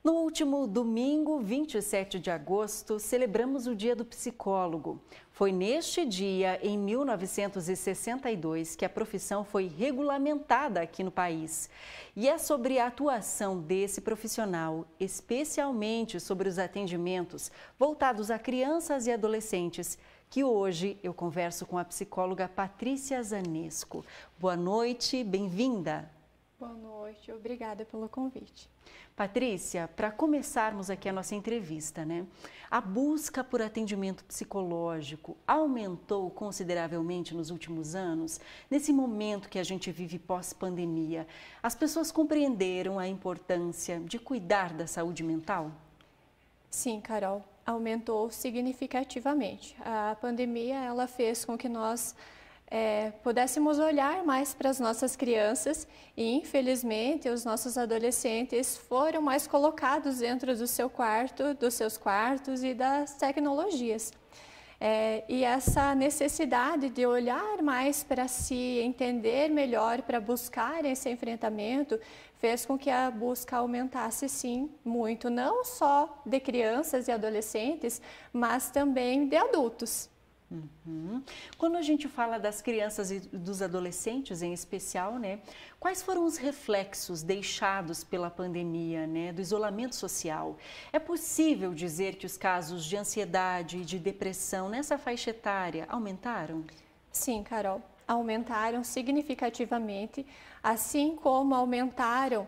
No último domingo, 27 de agosto, celebramos o Dia do Psicólogo. Foi neste dia, em 1962, que a profissão foi regulamentada aqui no país. E é sobre a atuação desse profissional, especialmente sobre os atendimentos voltados a crianças e adolescentes, que hoje eu converso com a psicóloga Patrícia Zanesco. Boa noite, bem-vinda. Boa noite, obrigada pelo convite. Patrícia, para começarmos aqui a nossa entrevista, a busca por atendimento psicológico aumentou consideravelmente nos últimos anos? Nesse momento que a gente vive pós-pandemia, as pessoas compreenderam a importância de cuidar da saúde mental? Sim, Carol, aumentou significativamente. A pandemia, ela fez com que nós pudéssemos olhar mais para as nossas crianças e, infelizmente, os nossos adolescentes foram mais colocados dentro do seu quarto, dos seus quartos e das tecnologias. E essa necessidade de olhar mais para si, entender melhor, para buscar esse enfrentamento, fez com que a busca aumentasse, sim, muito, não só de crianças e adolescentes, mas também de adultos. Quando a gente fala das crianças e dos adolescentes em especial, quais foram os reflexos deixados pela pandemia, do isolamento social? É possível dizer que os casos de ansiedade e de depressão nessa faixa etária aumentaram? Sim, Carol, aumentaram significativamente, assim como aumentaram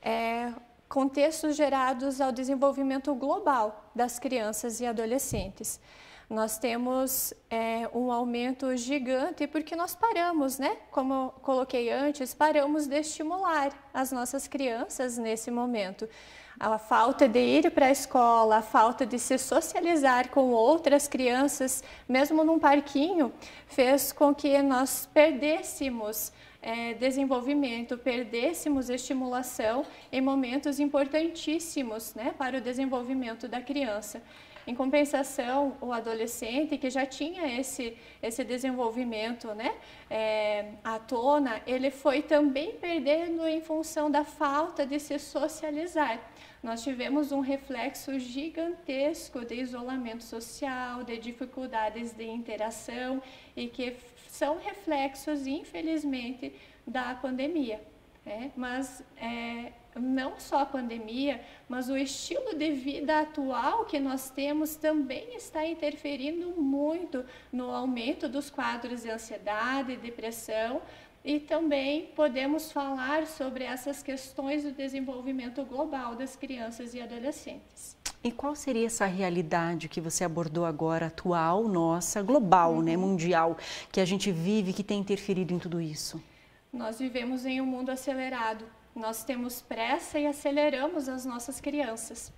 contextos gerados ao desenvolvimento global das crianças e adolescentes. Nós temos um aumento gigante porque nós paramos, Como eu coloquei antes, paramos de estimular as nossas crianças nesse momento. A falta de ir para a escola, a falta de se socializar com outras crianças, mesmo num parquinho, fez com que nós perdêssemos desenvolvimento, perdêssemos estimulação em momentos importantíssimos, para o desenvolvimento da criança. Em compensação, o adolescente que já tinha esse desenvolvimento à tona, ele foi também perdendo em função da falta de se socializar. Nós tivemos um reflexo gigantesco de isolamento social, de dificuldades de interação e que são reflexos, infelizmente, da pandemia. Mas não só a pandemia, mas o estilo de vida atual que nós temos também está interferindo muito no aumento dos quadros de ansiedade, depressão, e também podemos falar sobre essas questões do desenvolvimento global das crianças e adolescentes. E qual seria essa realidade que você abordou agora, atual, nossa, global, mundial, que a gente vive, que tem interferido em tudo isso? Nós vivemos em um mundo acelerado. Nós temos pressa e aceleramos as nossas crianças.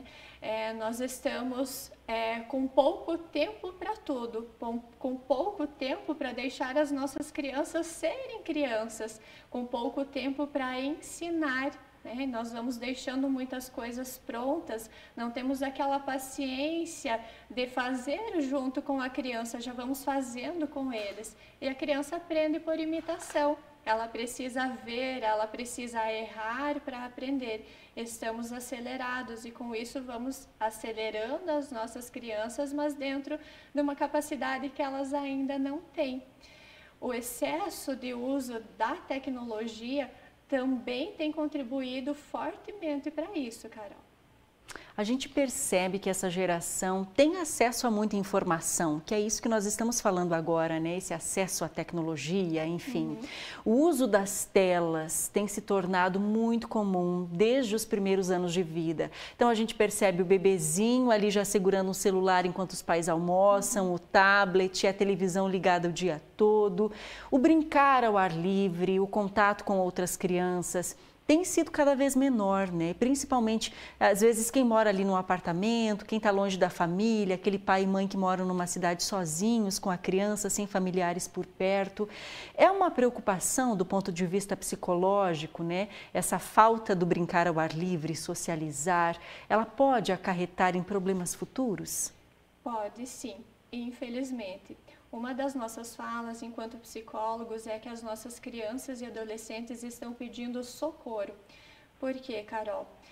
Nós estamos com pouco tempo para tudo, com pouco tempo para deixar as nossas crianças serem crianças, com pouco tempo para ensinar. Nós vamos deixando muitas coisas prontas, não temos aquela paciência de fazer junto com a criança, já vamos fazendo com eles. E a criança aprende por imitação. Ela precisa ver, ela precisa errar para aprender. Estamos acelerados e com isso vamos acelerando as nossas crianças, mas dentro de uma capacidade que elas ainda não têm. O excesso de uso da tecnologia também tem contribuído fortemente para isso, Carol. A gente percebe que essa geração tem acesso a muita informação, que é isso que nós estamos falando agora, esse acesso à tecnologia, enfim. O uso das telas tem se tornado muito comum desde os primeiros anos de vida. Então a gente percebe o bebezinho ali já segurando um celular enquanto os pais almoçam, o tablet, a televisão ligada o dia todo, o brincar ao ar livre, o contato com outras crianças tem sido cada vez menor, Principalmente, às vezes, quem mora ali num apartamento, quem está longe da família, aquele pai e mãe que moram numa cidade sozinhos com a criança, sem familiares por perto. É uma preocupação do ponto de vista psicológico, Essa falta do brincar ao ar livre, socializar, ela pode acarretar em problemas futuros? Pode sim, infelizmente. Uma das nossas falas enquanto psicólogos é que as nossas crianças e adolescentes estão pedindo socorro. Por quê, Carol?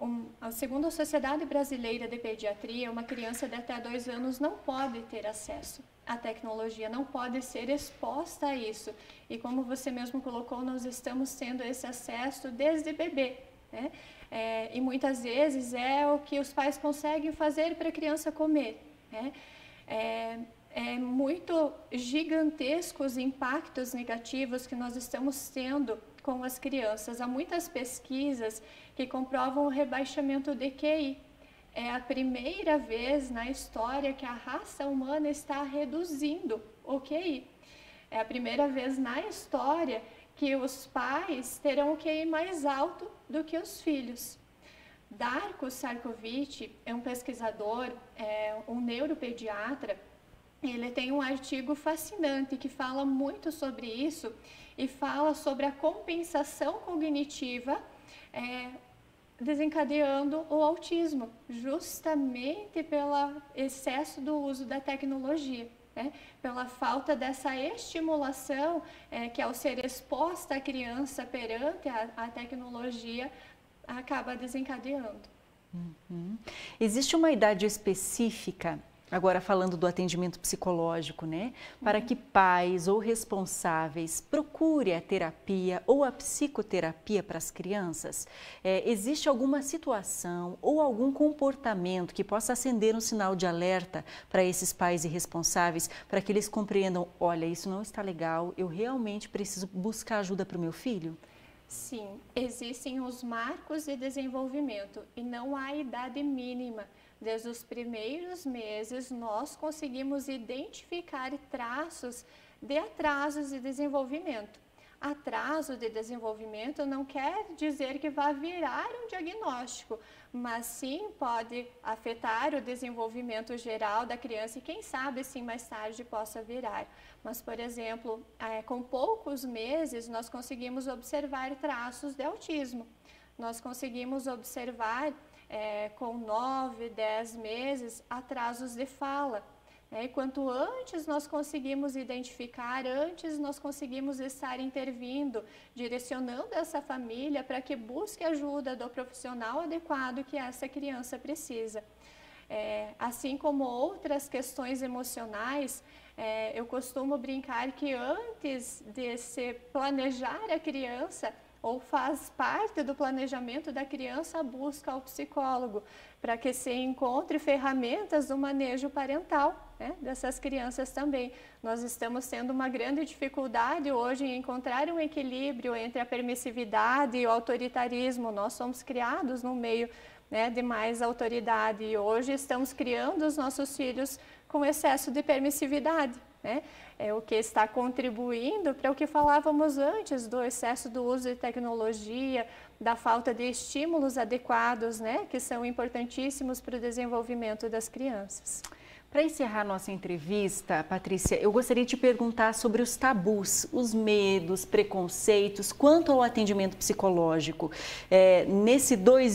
Segundo a Sociedade Brasileira de Pediatria, uma criança de até 2 anos não pode ter acesso à tecnologia, não pode ser exposta a isso. E como você mesmo colocou, nós estamos tendo esse acesso desde bebê, né? E muitas vezes é o que os pais conseguem fazer para a criança comer, né? Muito gigantescos impactos negativos que nós estamos tendo com as crianças. Há muitas pesquisas que comprovam o rebaixamento de QI. É a primeira vez na história que a raça humana está reduzindo o QI. É a primeira vez na história que os pais terão o QI mais alto do que os filhos. Darko Sarkovic é um pesquisador, um neuropediatra. Ele tem um artigo fascinante que fala muito sobre isso e fala sobre a compensação cognitiva desencadeando o autismo, justamente pelo excesso do uso da tecnologia, né? Pela falta dessa estimulação que, ao ser exposta a criança perante a tecnologia, acaba desencadeando. Uhum. Existe uma idade específica, agora falando do atendimento psicológico, né? Para que pais ou responsáveis procurem a terapia ou a psicoterapia para as crianças? Existe alguma situação ou algum comportamento que possa acender um sinal de alerta para esses pais e responsáveis, para que eles compreendam, olha, isso não está legal, eu realmente preciso buscar ajuda para o meu filho? Sim, existem os marcos de desenvolvimento e não há idade mínima. Desde os primeiros meses, nós conseguimos identificar traços de atrasos de desenvolvimento. Atraso de desenvolvimento não quer dizer que vai virar um diagnóstico, mas sim pode afetar o desenvolvimento geral da criança e quem sabe sim mais tarde possa virar. Mas, por exemplo, com poucos meses nós conseguimos observar traços de autismo. Nós conseguimos observar com 9, 10 meses atrasos de fala. E quanto antes nós conseguimos identificar, antes nós conseguimos estar intervindo, direcionando essa família para que busque ajuda do profissional adequado que essa criança precisa. Assim como outras questões emocionais, eu costumo brincar que antes de se planejar a criança, ou faz parte do planejamento da criança a busca ao psicólogo, para que se encontre ferramentas do manejo parental, né, dessas crianças também. Nós estamos tendo uma grande dificuldade hoje em encontrar um equilíbrio entre a permissividade e o autoritarismo. Nós somos criados no meio, né, de mais autoridade e hoje estamos criando os nossos filhos com excesso de permissividade, né? É o que está contribuindo para o que falávamos antes do excesso do uso de tecnologia, da falta de estímulos adequados, né, que são importantíssimos para o desenvolvimento das crianças. Para encerrar nossa entrevista, Patrícia, eu gostaria de te perguntar sobre os tabus, os medos, preconceitos quanto ao atendimento psicológico. Nesse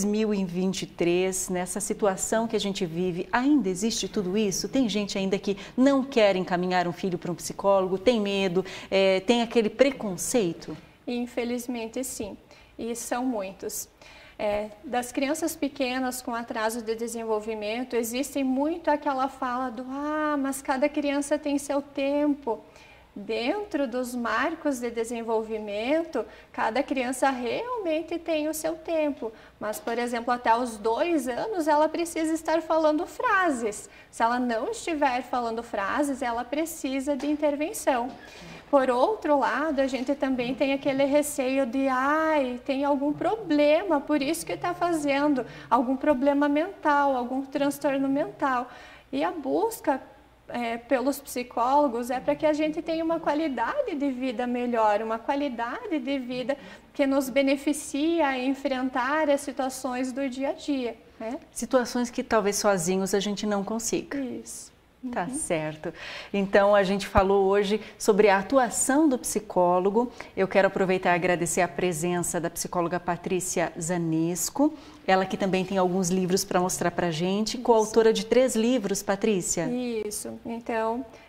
2023, nessa situação que a gente vive, ainda existe tudo isso? Tem gente ainda que não quer encaminhar um filho para um psicólogo, tem medo, tem aquele preconceito? Infelizmente, sim, e são muitos. Das crianças pequenas com atraso de desenvolvimento, existe muito aquela fala do mas cada criança tem seu tempo. Dentro dos marcos de desenvolvimento, cada criança realmente tem o seu tempo. Mas, por exemplo, até os 2 anos, ela precisa estar falando frases. Se ela não estiver falando frases, ela precisa de intervenção. Por outro lado, a gente também tem aquele receio de, tem algum problema, por isso que está fazendo, algum problema mental, algum transtorno mental. E a busca pelos psicólogos é para que a gente tenha uma qualidade de vida melhor, uma qualidade de vida que nos beneficia a enfrentar as situações do dia a dia, né? Situações que talvez sozinhos a gente não consiga. Isso. Tá certo. Então, a gente falou hoje sobre a atuação do psicólogo. Eu quero aproveitar e agradecer a presença da psicóloga Patrícia Zanesco. Ela que também tem alguns livros para mostrar para a gente. Coautora de 3 livros, Patrícia. Isso. Então,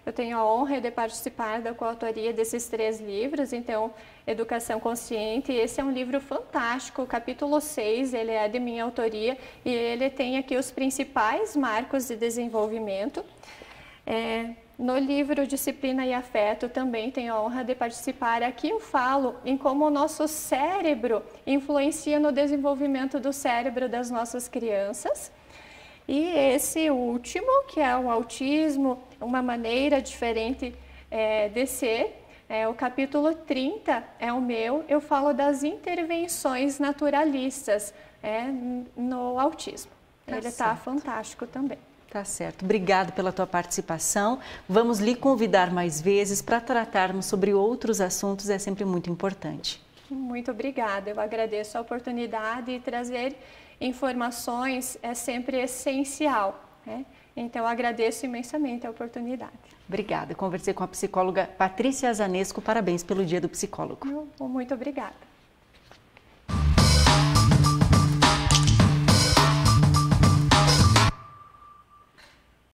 Eu tenho a honra de participar da coautoria desses 3 livros, então, Educação Consciente, esse é um livro fantástico, o capítulo 6, ele é de minha autoria e ele tem aqui os principais marcos de desenvolvimento. No livro Disciplina e Afeto também tenho a honra de participar. Aqui eu falo em como o nosso cérebro influencia no desenvolvimento do cérebro das nossas crianças. E esse último, que é o autismo, uma maneira diferente de ser, o capítulo 30 é o meu, eu falo das intervenções naturalistas no autismo. Ele está fantástico também. Tá certo. Obrigado pela tua participação. Vamos lhe convidar mais vezes para tratarmos sobre outros assuntos, é sempre muito importante. Muito obrigada. Eu agradeço a oportunidade e trazer informações é sempre essencial, né? Então, eu agradeço imensamente a oportunidade. Obrigada. Conversei com a psicóloga Patrícia Azanesco. Parabéns pelo Dia do Psicólogo. Muito obrigada.